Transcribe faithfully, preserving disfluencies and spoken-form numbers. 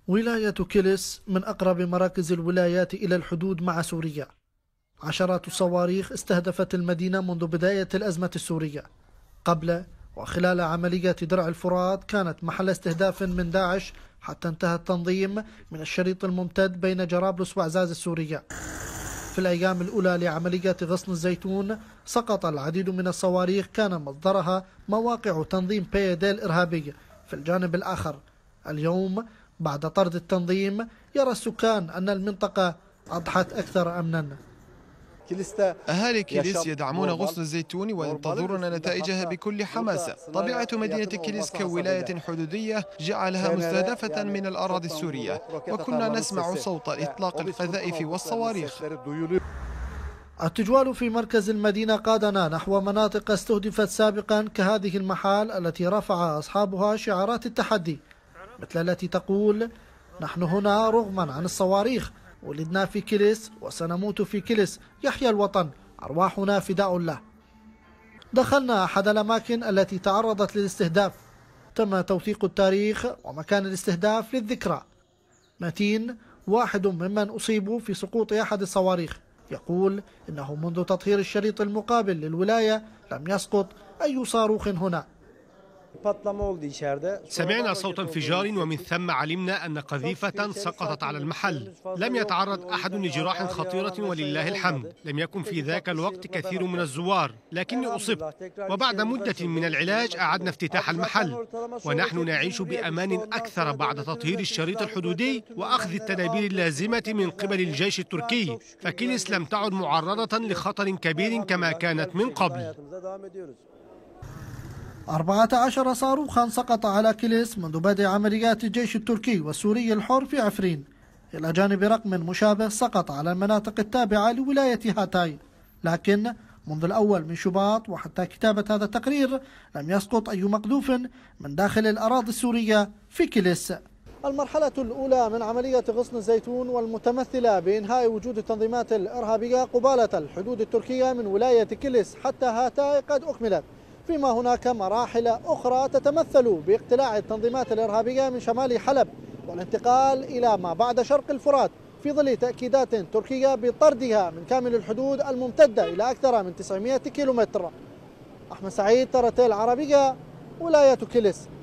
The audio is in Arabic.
ولاية كيلس من أقرب مراكز الولايات إلى الحدود مع سوريا. عشرات الصواريخ استهدفت المدينة منذ بداية الأزمة السورية. قبل وخلال عملية درع الفرات كانت محل استهداف من داعش، حتى انتهى التنظيم من الشريط الممتد بين جرابلس وعزاز السورية. في الأيام الأولى لعملية غصن الزيتون سقط العديد من الصواريخ كان مصدرها مواقع تنظيم بي دي الإرهابي. في الجانب الآخر اليوم بعد طرد التنظيم يرى السكان أن المنطقة أضحت أكثر أمنا. أهالي كيلس يدعمون غصن الزيتون وينتظرون نتائجها بكل حماسة. طبيعة مدينة كيلس كولاية حدودية جعلها مستهدفة من الأراضي السورية، وكنا نسمع صوت إطلاق القذائف والصواريخ. التجوال في مركز المدينة قادنا نحو مناطق استهدفت سابقا كهذه المحال التي رفع أصحابها شعارات التحدي، مثل التي تقول: نحن هنا رغما عن الصواريخ، ولدنا في كيلس وسنموت في كيلس، يحيى الوطن، أرواحنا فداء له. دخلنا أحد الأماكن التي تعرضت للاستهداف. تم توثيق التاريخ ومكان الاستهداف للذكرى. متين واحد ممن أصيبوا في سقوط أحد الصواريخ يقول إنه منذ تطهير الشريط المقابل للولاية لم يسقط أي صاروخ هنا. سمعنا صوت انفجار ومن ثم علمنا أن قذيفة سقطت على المحل. لم يتعرض أحد لجراح خطيرة ولله الحمد. لم يكن في ذاك الوقت كثير من الزوار، لكني أصبت، وبعد مدة من العلاج أعدنا افتتاح المحل، ونحن نعيش بأمان أكثر بعد تطهير الشريط الحدودي وأخذ التدابير اللازمة من قبل الجيش التركي. فكيلس لم تعد معرضة لخطر كبير كما كانت من قبل. أربعة عشر صاروخا سقط على كيلس منذ بدء عمليات الجيش التركي والسوري الحر في عفرين، إلى جانب رقم مشابه سقط على المناطق التابعة لولاية هاتاي. لكن منذ الأول من شباط وحتى كتابة هذا التقرير لم يسقط أي مقذوف من داخل الأراضي السورية في كيلس. المرحلة الأولى من عملية غصن الزيتون والمتمثلة بإنهاء وجود التنظيمات الإرهابية قبالة الحدود التركية من ولاية كيلس حتى هاتاي قد أكملت، فيما هناك مراحل أخرى تتمثل باقتلاع التنظيمات الإرهابية من شمال حلب والانتقال إلى ما بعد شرق الفرات، في ظل تأكيدات تركية بطردها من كامل الحدود الممتدة إلى أكثر من تسعمئة كيلومتر. أحمد سعيد، ترى العربية، ولاية كيلس.